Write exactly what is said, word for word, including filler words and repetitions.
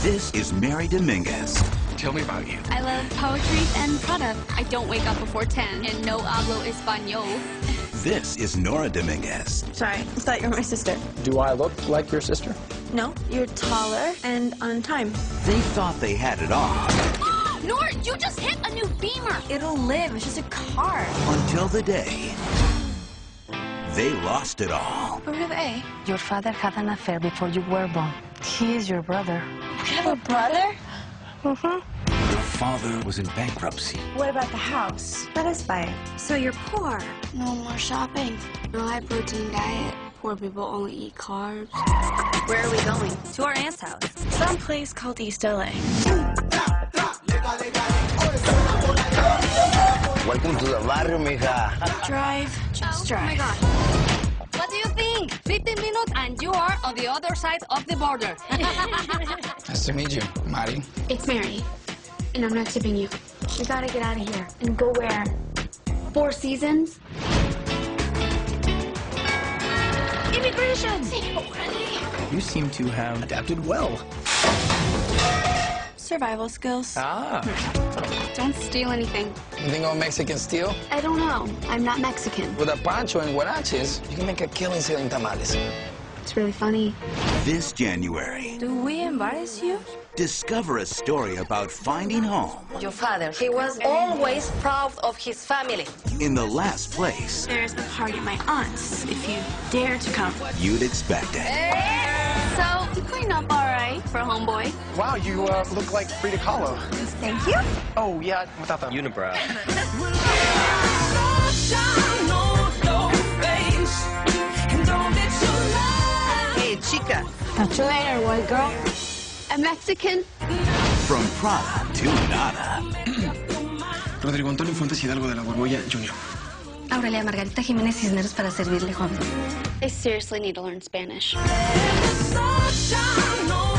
This is Mary Dominguez. Tell me about you. I love poetry and Prada. I don't wake up before ten, and no hablo español. This is Nora Dominguez. Sorry, I thought you were my sister. Do I look like your sister? No, you're taller and on time. They thought they had it all Nora, you just hit a new Beamer. It'll live. It's just a car. until the day they lost it all. Who are they? Your father had an affair before you were born. He is your brother. You have a brother? Mm-hmm. Your father was in bankruptcy. What about the house? Let us buy it. So you're poor. No more shopping. No high-protein diet. Poor people only eat carbs. Where are we going? To our aunt's house. Some place called East L A. Welcome to the barrio, mija. Drive, just Oh drive. my God. What do you think? fifteen minutes and you are on the other side of the border. Nice to meet you, Mari. It's Mary, and I'm not tipping you. We gotta get out of here and go where? Four Seasons? Immigration! You seem to have adapted well. Survival skills. Ah. Don't steal anything. You think all Mexicans steal? I don't know. I'm not Mexican. With a pancho and huaraches, you can make a killing selling tamales. It's really funny. This January, Do we embarrass you? discover a story about finding home Your father, he was always proud of his family. in the last place There's a party at my aunt's, if you dare to come. you'd expect it. So, you clean up all right for a homeboy. Wow, you uh, look like Frida Kahlo. Thank you. Oh, yeah, without the Unibrow. Hey, chica. Catch you later, white girl. A Mexican? From Prada to nada. Rodrigo Antonio Fuentes Hidalgo de la Borbolla, Junior Aurelia Margarita Jiménez Cisneros para servirle, joven. I seriously need to learn Spanish. Sunshine, no